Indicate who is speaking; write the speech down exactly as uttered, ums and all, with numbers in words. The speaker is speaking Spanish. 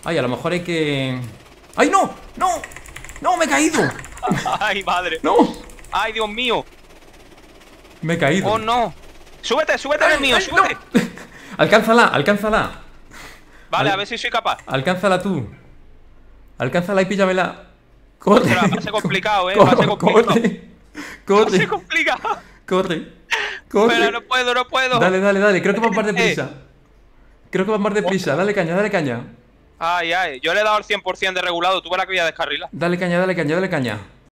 Speaker 1: Ay, a lo mejor hay que... ¡Ay, no! ¡No! ¡No, me he caído!
Speaker 2: Ay, madre.
Speaker 1: ¡No!
Speaker 2: Ay, Dios mío.
Speaker 1: Me he caído.
Speaker 2: Oh, no. Súbete, súbete del mío,
Speaker 1: ay,
Speaker 2: súbete.
Speaker 1: no. Alcánzala, alcánzala.
Speaker 2: Vale,
Speaker 1: Al-
Speaker 2: a ver si soy capaz.
Speaker 1: Alcánzala tú. Alcánzala y píllamela. Corre.
Speaker 2: Ostras, va a ser complicado, eh. Va a ser complicado.
Speaker 1: Corre.
Speaker 2: Va a ser
Speaker 1: Corre.
Speaker 2: complicado.
Speaker 1: Corre. Corre.
Speaker 2: Pero no puedo, no puedo.
Speaker 1: Dale, dale, dale. Creo que va más
Speaker 2: Eh.
Speaker 1: deprisa. Creo que va más deprisa. Dale caña, dale caña.
Speaker 2: Ay, ay. Yo le he dado el cien por cien de regulado. Tú verás que voy a descarrilar.
Speaker 1: Dale caña, dale caña, dale caña.